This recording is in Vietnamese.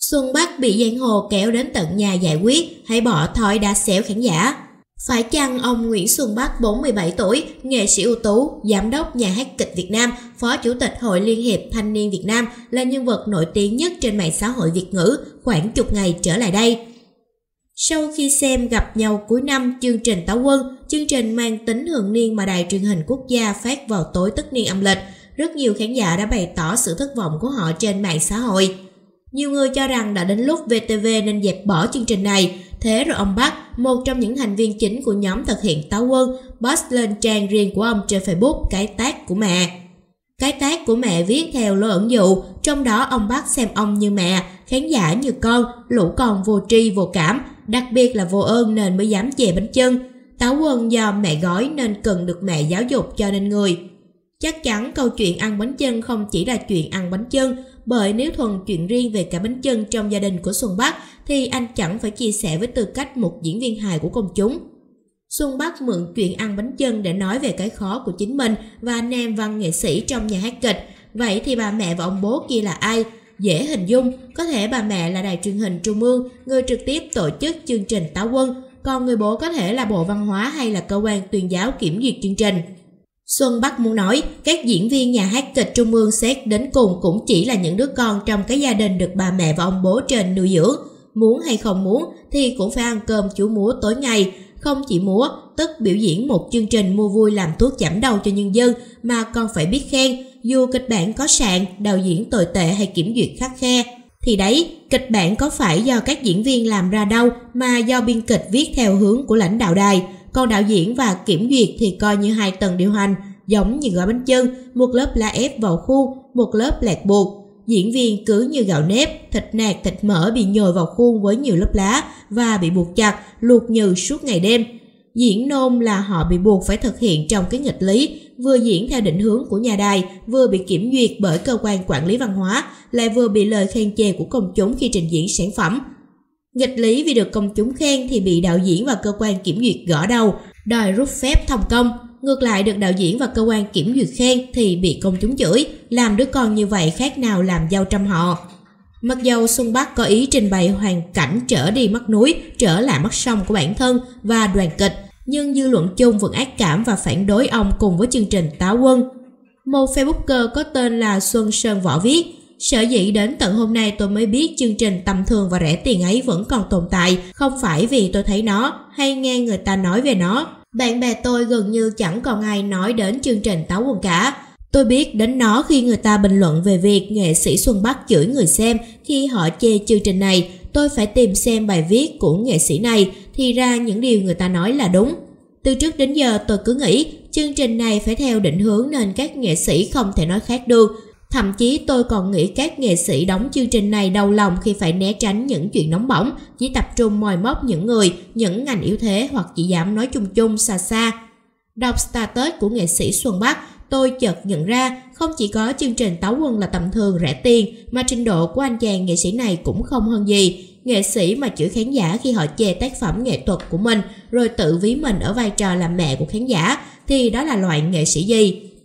Xuân Bắc bị giang hồ kéo đến tận nhà giải quyết, hãy bỏ thói đá xéo khán giả. Phải chăng ông Nguyễn Xuân Bắc 47 tuổi, nghệ sĩ ưu tú, giám đốc nhà hát kịch Việt Nam, phó chủ tịch Hội Liên hiệp Thanh niên Việt Nam là nhân vật nổi tiếng nhất trên mạng xã hội Việt ngữ khoảng chục ngày trở lại đây? Sau khi xem Gặp nhau cuối năm chương trình Táo Quân, chương trình mang tính thường niên mà Đài Truyền hình Quốc gia phát vào tối tất niên âm lịch, rất nhiều khán giả đã bày tỏ sự thất vọng của họ trên mạng xã hội. Nhiều người cho rằng đã đến lúc VTV nên dẹp bỏ chương trình này. Thế rồi ông Bắc, một trong những thành viên chính của nhóm thực hiện Táo Quân, post lên trang riêng của ông trên Facebook cái tag của mẹ. Cái tag của mẹ viết theo lối ẩn dụ, trong đó ông Bắc xem ông như mẹ, khán giả như con, lũ con vô tri vô cảm, đặc biệt là vô ơn nên mới dám chè bánh chưng. Táo Quân do mẹ gói nên cần được mẹ giáo dục cho nên người. Chắc chắn câu chuyện ăn bánh chưng không chỉ là chuyện ăn bánh chưng, bởi nếu thuần chuyện riêng về cả bánh chưng trong gia đình của Xuân Bắc thì anh chẳng phải chia sẻ với tư cách một diễn viên hài của công chúng. Xuân Bắc mượn chuyện ăn bánh chưng để nói về cái khó của chính mình và anh em văn nghệ sĩ trong nhà hát kịch. Vậy thì bà mẹ và ông bố kia là ai? Dễ hình dung, có thể bà mẹ là Đài Truyền hình Trung ương, người trực tiếp tổ chức chương trình Táo Quân, còn người bố có thể là Bộ Văn hóa hay là cơ quan tuyên giáo kiểm duyệt chương trình. Xuân Bắc muốn nói, các diễn viên nhà hát kịch Trung ương xét đến cùng cũng chỉ là những đứa con trong cái gia đình được bà mẹ và ông bố trên nuôi dưỡng. Muốn hay không muốn thì cũng phải ăn cơm chú múa tối ngày, không chỉ múa, tức biểu diễn một chương trình mua vui làm thuốc giảm đau cho nhân dân mà còn phải biết khen, dù kịch bản có sạn, đạo diễn tồi tệ hay kiểm duyệt khắt khe. Thì đấy, kịch bản có phải do các diễn viên làm ra đâu mà do biên kịch viết theo hướng của lãnh đạo đài. Còn đạo diễn và kiểm duyệt thì coi như hai tầng điều hành, giống như gói bánh chưng, một lớp lá ép vào khuôn, một lớp lẹt buộc. Diễn viên cứ như gạo nếp, thịt nạc thịt mỡ bị nhồi vào khuôn với nhiều lớp lá và bị buộc chặt, luộc nhừ suốt ngày đêm. Diễn nôm là họ bị buộc phải thực hiện trong cái nghịch lý, vừa diễn theo định hướng của nhà đài, vừa bị kiểm duyệt bởi cơ quan quản lý văn hóa, lại vừa bị lời khen chê của công chúng khi trình diễn sản phẩm. Nghịch lý vì được công chúng khen thì bị đạo diễn và cơ quan kiểm duyệt gõ đầu, đòi rút phép thông công. Ngược lại được đạo diễn và cơ quan kiểm duyệt khen thì bị công chúng chửi, làm đứa con như vậy khác nào làm dâu trăm họ. Mặc dầu Xuân Bắc có ý trình bày hoàn cảnh trở đi mất núi, trở lại mất sông của bản thân và đoàn kịch, nhưng dư luận chung vẫn ác cảm và phản đối ông cùng với chương trình Táo Quân. Một Facebooker có tên là Xuân Sơn Võ viết, sở dĩ đến tận hôm nay tôi mới biết chương trình tầm thường và rẻ tiền ấy vẫn còn tồn tại, không phải vì tôi thấy nó hay nghe người ta nói về nó. Bạn bè tôi gần như chẳng còn ai nói đến chương trình Táo Quân cả. Tôi biết đến nó khi người ta bình luận về việc nghệ sĩ Xuân Bắc chửi người xem khi họ chê chương trình này. Tôi phải tìm xem bài viết của nghệ sĩ này, thì ra những điều người ta nói là đúng. Từ trước đến giờ tôi cứ nghĩ chương trình này phải theo định hướng nên các nghệ sĩ không thể nói khác được. Thậm chí tôi còn nghĩ các nghệ sĩ đóng chương trình này đau lòng khi phải né tránh những chuyện nóng bỏng, chỉ tập trung moi móc những người, những ngành yếu thế hoặc chỉ dám nói chung chung xa xa. Đọc status của nghệ sĩ Xuân Bắc, tôi chợt nhận ra không chỉ có chương trình Táo Quân là tầm thường rẻ tiền mà trình độ của anh chàng nghệ sĩ này cũng không hơn gì. Nghệ sĩ mà chửi khán giả khi họ chê tác phẩm nghệ thuật của mình rồi tự ví mình ở vai trò làm mẹ của khán giả thì đó là loại nghệ sĩ gì?